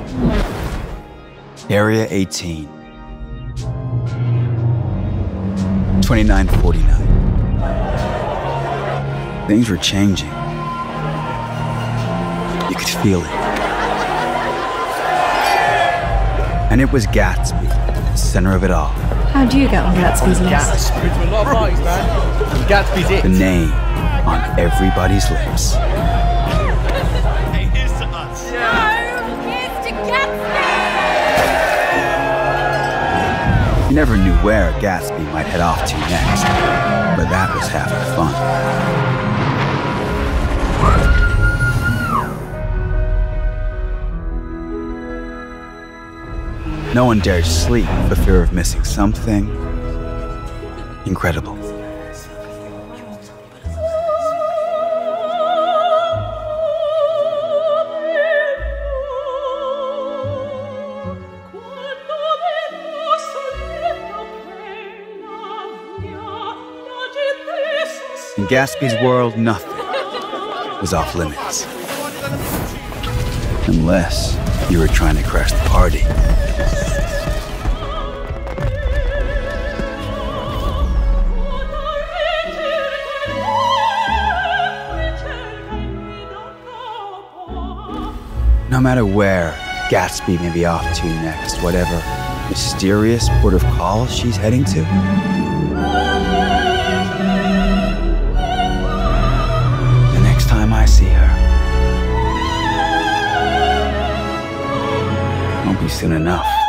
Area 18. 2949. Things were changing. You could feel it. And it was Gatsby, the center of it all. How do you get on Gatsby's list? Been to a lot of parties, man. Gatsby's it. The name on everybody's lips. Hey, here's to us. No, here's to Gatsby! You never knew where Gatsby might head off to next, but that was half the fun. No one dared sleep for fear of missing something incredible. In Gatsby's world, nothing was off limits. Unless you were trying to crash the party. No matter where Gatsby may be off to next, whatever mysterious port of call she's heading to, the next time I see her, won't be soon enough.